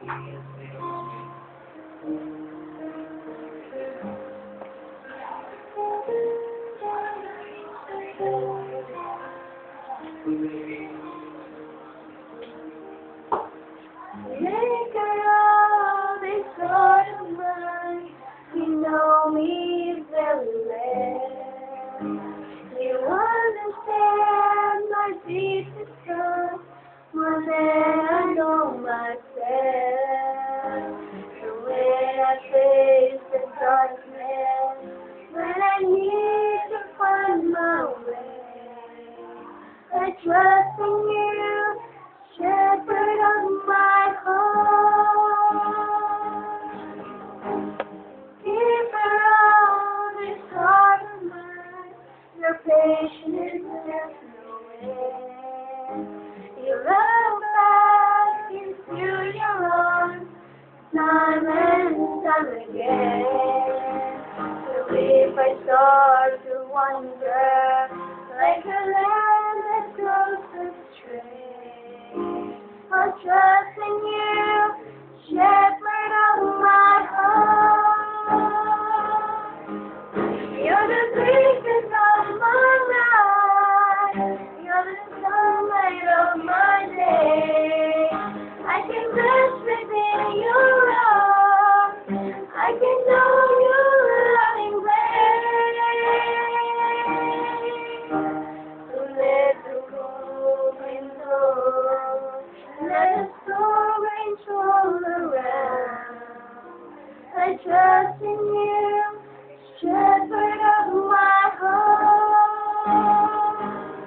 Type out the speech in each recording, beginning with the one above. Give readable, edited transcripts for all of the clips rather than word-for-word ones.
Maker of this heart of mine, you know me very well. You understand my deepest trust more than I know myself. So when I face the darkness, when I need to find my way, I trust in you, Shepherd of my heart. Keeper of this heart of mine, your patience has no end. You love back into your arms, time and time again. So if I start to wonder, like a lamb that goes astray, I'll trust in you, Shepherd of my heart. You're the breezes of my life, you're the sunlight of my day. I can rest within your arms, I can know your loving grace. So let the cold wind blow, let the storm rage all around. I trust in you, Shepherd of my heart.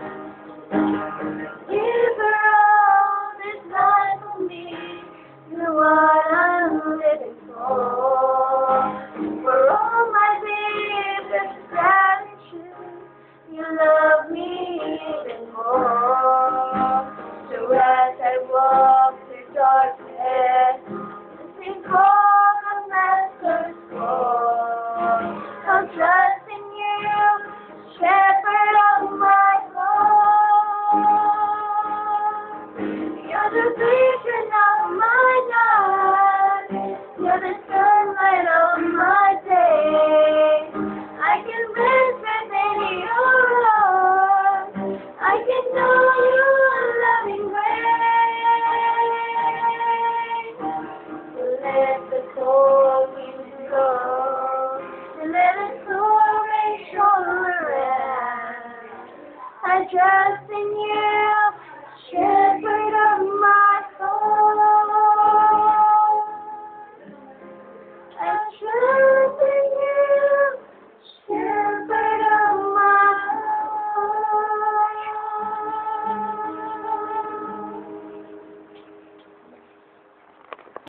Giver of this life for me, you're what I'm living for. For all my deepest gratitude, you love me even more. So as I walk through darkness, listening for the Master's call, I'll trust in you, Shepherd of my heart. You're the